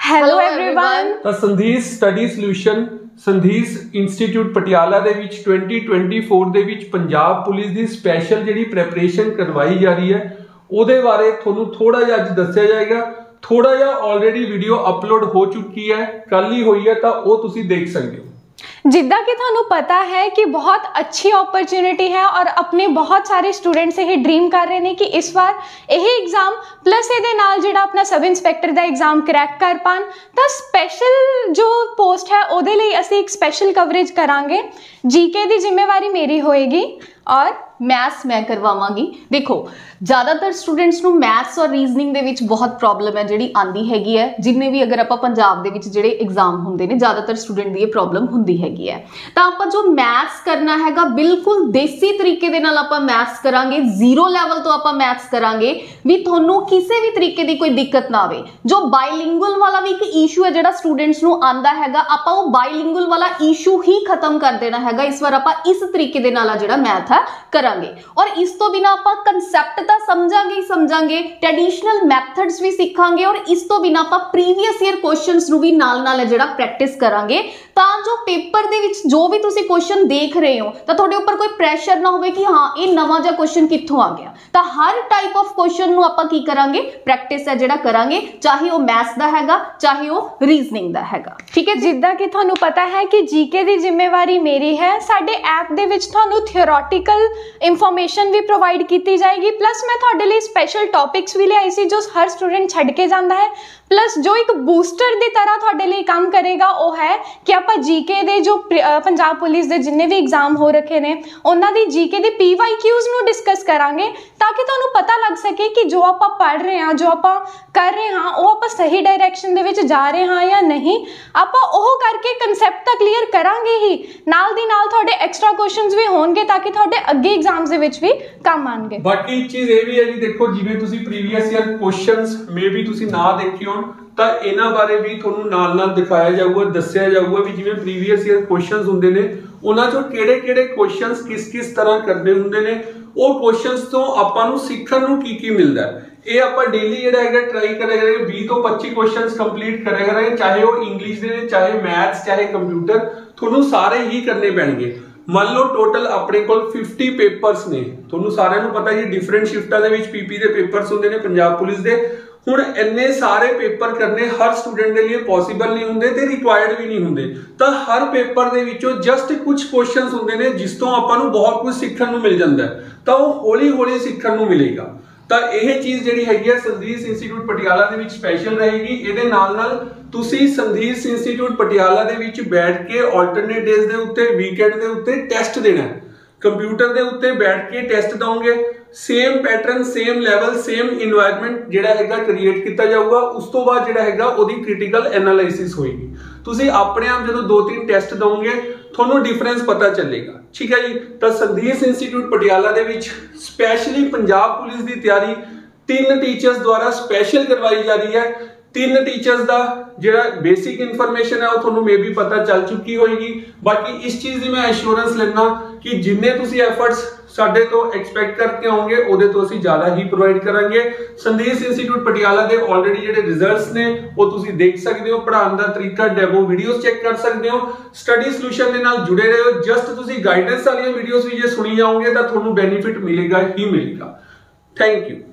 Hello everyone. ਤਾਂ Sandhis study solution Sandhis institute Patiala ਦੇ ਵਿੱਚ 2024 ਦੇ ਵਿੱਚ ਪੰਜਾਬ ਪੁਲਿਸ ਦੀ ਸਪੈਸ਼ਲ ਜਿਹੜੀ ਪ੍ਰੈਪਰੇਸ਼ਨ ਕਰਵਾਈ ਜਾ ਰਹੀ ਹੈ ਉਹਦੇ ਬਾਰੇ ਤੁਹਾਨੂੰ ਥੋੜਾ ਜਿਹਾ ਅੱਜ ਦੱਸਿਆ ਜਾਏਗਾ। ਥੋੜਾ ਜਿਹਾ ਆਲਰੇਡੀ ਵੀਡੀਓ ਅਪਲੋਡ ਹੋ ਚੁੱਕੀ ਹੈ, ਕੱਲ ही ਹੋਈ है, ਤਾਂ ਉਹ ਤੁਸੀਂ ਦੇਖ ਸਕਦੇ हो। जिद्दां कि थानू पता है कि बहुत अच्छी अपॉर्चुनिटी है और अपने बहुत सारे स्टूडेंट्स ये ड्रीम कर रहे हैं कि इस बार यही एग्जाम प्लस ये नाल जिहड़ा अपना सब इंस्पैक्टर का एग्जाम क्रैक कर पान। तो स्पैशल जो पोस्ट है उहदे लई असीं एक स्पैशल कवरेज करांगे। जीके की जिम्मेवारी मेरी होएगी और मैथ्स मैं करवावांगी। देखो ज़्यादातर स्टूडेंट्स नूं मैथ्स और रीजनिंग दे विच बहुत प्रॉब्लम है जिहड़ी आंदी हैगी है। जिन्ने भी अगर आपां पंजाब दे विच जिहड़े एग्जाम हुंदे ने ज़्यादातर स्टूडेंट दी ये प्रॉब्लम हुंदी हैगी है। तां आपां जो मैथ्स करना हैगा बिल्कुल देसी तरीके दे नाल आपां मैथ्स करांगे, जीरो लैवल तो आपां मैथ्स करांगे भी तुहानूं किसी भी तरीके दी कोई दिक्कत ना आवे। जो बाइलिंगुअल वाला भी एक इशू है जिहड़ा स्टूडेंट्स नूं आंदा हैगा आपां वो बाइलिंगुअल वाला इशू ही खत्म कर देना हैगा। इस बार आपां इस तरीके दे नाल जिहड़ा मैथ है करांगे और इस तो बिना आपां कंसैप्ट तां समझांगे ही समझांगे, ट्रेडिशनल मैथड्स भी सीखांगे और इस तो बिना आपां प्रीवियस ईयर क्वेश्चंस नूं भी नाल जिहड़ा प्रैक्टिस करांगे तां जो पेपर दे विच जो भी तुसीं क्वेश्चन देख रहे हो तां तुहाडे उपर कोई प्रैशर ना होवे कि हाँ ये नवां जिहा क्वेश्चन कित्थों आ गया। तां हर टाइप ऑफ क्वेश्चन नूं आपां की करांगे प्रैक्टिस है जिहड़ा करांगे, चाहे वो मैथ्स दा हैगा चाहे वो रीजनिंग दा हैगा। ठीक है, जिद्दां कि तुहानूं पता है कि जीके दी जिम्मेवारी मेरी है। साडे ऐप दे विच तुहानूं थियोरेटिकल इंफॉर्मेशन भी प्रोवाइड की जाएगी प्लस मैं तुहाडे लई स्पैशल टॉपिक्स भी लिआई सी जो हर स्टूडेंट छड्ड के जांदा है। प्लस जो एक बूस्टर की तरह तुहाडे लई काम करेगा वो है कि आपां जीके दे जो पंजाब पुलिस दे जिन्ने भी एग्जाम हो रखे ने उन्हां दी जीके दे PYQs नूं डिस्कस करांगे ताकि तुहानूं पता लग सके कि जो आपां पढ़ रहे हैं जो आपां कर रहे हैं वो आपां सही डायरैक्शन दे विच जा रहे हैं या नहीं। आपां ओह करके कंसैप्ट तां क्लीयर करांगे ही, नाल दी नाल तुहाडे एक्स्ट्रा क्वेश्चंस भी होणगे ताकि तुहाडे अगे एग्जाम्स दे विच भी काम आणगे। बाकी चीज ये भी है जी, देखो जिवें तुसीं प्रीवियस ईयर क्वेश्चंस मे भी तुसीं ना देखे होण ਤਾਂ ਇਹਨਾਂ ਬਾਰੇ ਵੀ ਤੁਹਾਨੂੰ ਨਾਲ-ਨਾਲ ਦਿਖਾਇਆ ਜਾਊਗਾ, ਦੱਸਿਆ ਜਾਊਗਾ ਵੀ ਜਿਵੇਂ ਪ੍ਰੀਵੀਅਸ ਈਅਰ ਕੁਐਸਚਨਸ ਹੁੰਦੇ ਨੇ ਉਹਨਾਂ ਚੋਂ ਕਿਹੜੇ-ਕਿਹੜੇ ਕੁਐਸਚਨਸ ਕਿਸ ਤਰ੍ਹਾਂ ਕਰਨੇ ਹੁੰਦੇ ਨੇ, ਉਹ ਕੁਐਸਚਨਸ ਤੋਂ ਆਪਾਂ ਨੂੰ ਸਿੱਖਣ ਨੂੰ ਕੀ ਮਿਲਦਾ ਹੈ। ਇਹ ਆਪਾਂ ਡੇਲੀ ਜਿਹੜਾ ਹੈਗਾ ਟਰਾਈ ਕਰਿਆ ਕਰਾਂਗੇ, 20 ਤੋਂ 25 ਕੁਐਸਚਨਸ ਕੰਪਲੀਟ ਕਰਿਆ ਕਰਾਂਗੇ, ਚਾਹੇ ਉਹ ਇੰਗਲਿਸ਼ ਦੇ ਨੇ ਚਾਹੇ ਮੈਥਸ ਚਾਹੇ ਕੰਪਿਊਟਰ, ਤੁਹਾਨੂੰ ਸਾਰੇ ਹੀ ਕਰਨੇ ਪੈਣਗੇ। ਮੰਨ ਲਓ ਟੋਟਲ ਆਪਣੇ ਕੋਲ 50 ਪੇਪਰਸ ਨੇ, ਤੁਹਾਨੂੰ ਸਾਰਿਆਂ ਨੂੰ ਪਤਾ ਜੀ ਡਿਫਰੈਂਟ ਸ਼ਿਫਟਾਂ ਦੇ ਵਿੱਚ PP ਦੇ ਪੇਪਰਸ ਹੁੰਦੇ ਨੇ ਪੰਜਾਬ ਪੁਲਿਸ ਦੇ। ਹੁਣ ਇੰਨੇ ਸਾਰੇ ਪੇਪਰ ਕਰਨੇ ਹਰ ਸਟੂਡੈਂਟ ਦੇ ਲਈ ਪੋਸੀਬਲ ਨਹੀਂ ਹੁੰਦੇ ਤੇ ਰਿਕੁਆਇਰਡ ਵੀ ਨਹੀਂ ਹੁੰਦੇ, ਤਾਂ ਹਰ ਪੇਪਰ ਦੇ ਵਿੱਚੋਂ ਜਸਟ ਕੁਝ ਕੁਐਸਚਨਸ ਹੁੰਦੇ ਨੇ ਜਿਸ ਤੋਂ ਆਪਾਂ ਨੂੰ ਬਹੁਤ ਕੁਝ ਸਿੱਖਣ ਨੂੰ ਮਿਲ ਜਾਂਦਾ ਹੈ, ਤਾਂ ਉਹ ਹੌਲੀ-ਹੌਲੀ ਸਿੱਖਣ ਨੂੰ ਮਿਲੇਗਾ। ਤਾਂ ਇਹ ਚੀਜ਼ ਜਿਹੜੀ ਹੈਗੀ ਹੈ ਸੰਧੀਸ ਇੰਸਟੀਚਿਊਟ ਪਟਿਆਲਾ ਦੇ ਵਿੱਚ ਸਪੈਸ਼ਲ ਰਹੇਗੀ। ਇਹਦੇ ਨਾਲ ਤੁਸੀਂ ਸੰਧੀਸ ਇੰਸਟੀਚਿਊਟ ਪਟਿਆਲਾ ਦੇ ਵਿੱਚ ਬੈਠ ਕੇ ਆਲਟਰਨੇਟ ਡੇਜ਼ ਦੇ ਉੱਤੇ ਵੀਕਐਂਡ ਦੇ ਉੱਤੇ ਟੈਸਟ ਦੇਣਾ ਹੈ। कंप्यूटर के उत्ते बैठ के टेस्ट दोगे, same pattern same level same environment जिहड़ा हैगा क्रिएट किया जाऊगा। उस तो बाद जिहड़ा हैगा ओदी क्रिटिकल एनालिसिस होएगी। तुसीं अपने आप जो 2-3 टेस्ट दोगे थोनों डिफरेंस पता चलेगा। ठीक है जी, तो संधीस इंस्टीट्यूट पटियाला दे विच स्पैशली पंजाब पुलिस की तैयारी 3 टीचर्स द्वारा स्पैशल करवाई जा रही है। 3 टीचर्स का जिहड़ा बेसिक इन्फॉर्मेशन है वो थोनों मे भी पता चल चुकी होगी। बाकी इस चीज़ की मैं एश्योरेंस लेना कि जिन्ने तुसी एफर्ट्स साडे तो एक्सपैक्ट करके आओगे उहदे तो असीं ज़्यादा ही प्रोवाइड करांगे। संधीस इंस्टीट्यूट पटियाला के ऑलरेडी जिहड़े रिजल्ट्स ने वो तुसी देख सकते हो, पढ़ाने का तरीका डेमो वीडियोस चेक कर सकते हो। स्टडी सॉल्यूशन के नाल जुड़े रहो, जस्ट तुसी गाइडेंस वाली वीडियोस भी जे सुनी जाओगे तो थोनों बेनीफिट मिलेगा ही मिलेगा। Thank you.